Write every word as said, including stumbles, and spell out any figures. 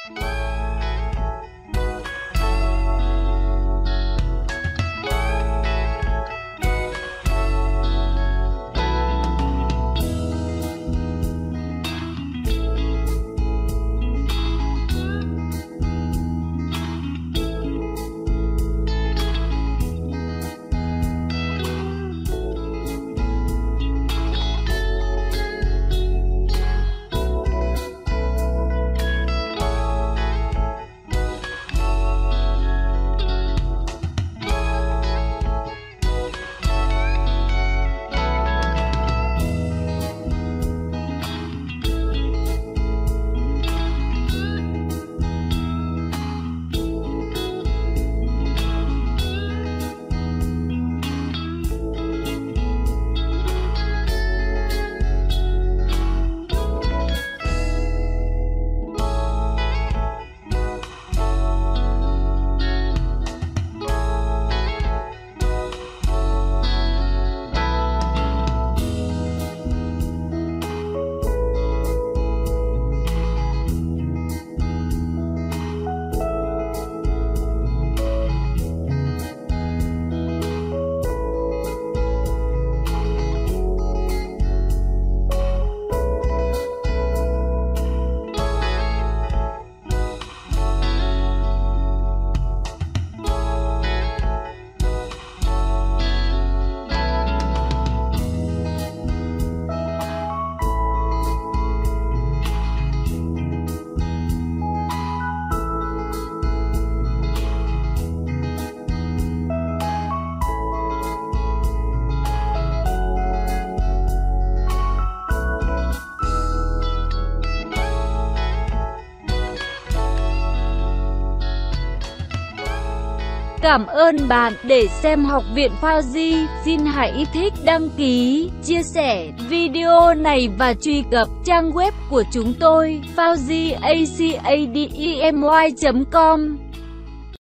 Cảm ơn bạn. Để xem Học viện Fauzi, xin hãy thích, đăng ký, chia sẻ video này và truy cập trang web của chúng tôi fauzi academy chấm com.